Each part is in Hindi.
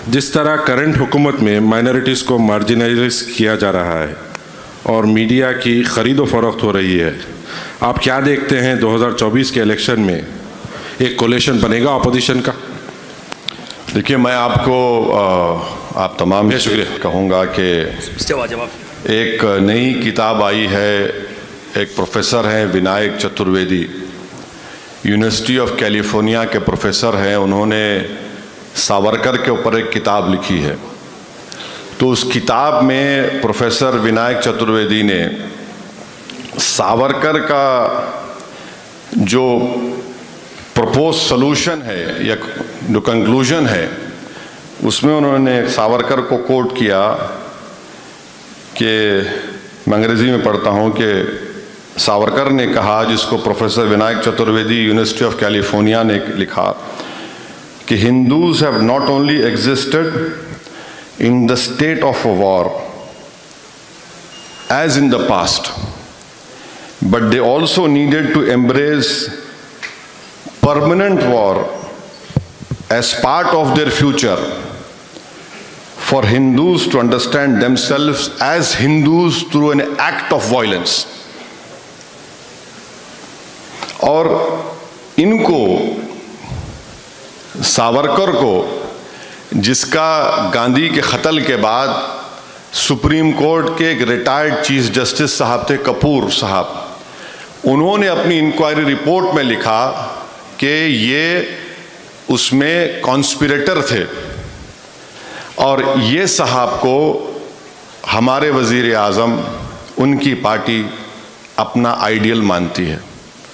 जिस तरह करंट हुकूमत में माइनॉरिटीज़ को मार्जिनलाइज किया जा रहा है और मीडिया की ख़रीदो फरोख्त हो रही है, आप क्या देखते हैं 2024 के इलेक्शन में एक कोलिशन बनेगा अपोजिशन का? देखिए, मैं आपको आप तमाम से कहूँगा कि एक नई किताब आई है, एक प्रोफेसर हैं Vinayak Chaturvedi, university of California के प्रोफेसर हैं। उन्होंने सावरकर के ऊपर एक किताब लिखी है। तो उस किताब में प्रोफेसर विनायक चतुर्वेदी ने सावरकर का जो प्रपोज सॉल्यूशन है या जो कंक्लूजन है, उसमें उन्होंने सावरकर को कोट किया कि मैं अंग्रेजी में पढ़ता हूँ कि सावरकर ने कहा, जिसको professor Vinayak Chaturvedi university of California ने लिखा, कि Hindus have not only existed in the state of war as in the past, but they also needed to embrace permanent war as part of their future for Hindus to understand themselves as Hindus through an act of violence. और इनको, सावरकर को, जिसका गांधी के कत्ल के बाद सुप्रीम कोर्ट के एक रिटायर्ड चीफ जस्टिस साहब थे, कपूर साहब, उन्होंने अपनी इंक्वायरी रिपोर्ट में लिखा कि ये उसमें कॉन्स्पिरेटर थे और ये साहब को हमारे वज़ीर आज़म, उनकी पार्टी अपना आइडियल मानती है।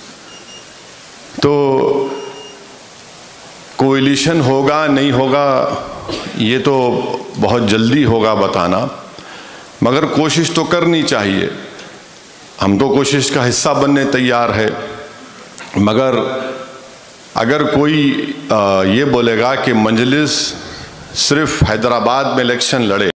तो कोएलिशन होगा नहीं होगा ये तो बहुत जल्दी होगा बताना, मगर कोशिश तो करनी चाहिए। हम तो कोशिश का हिस्सा बनने तैयार है, मगर अगर कोई ये बोलेगा कि मजलिस सिर्फ हैदराबाद में इलेक्शन लड़े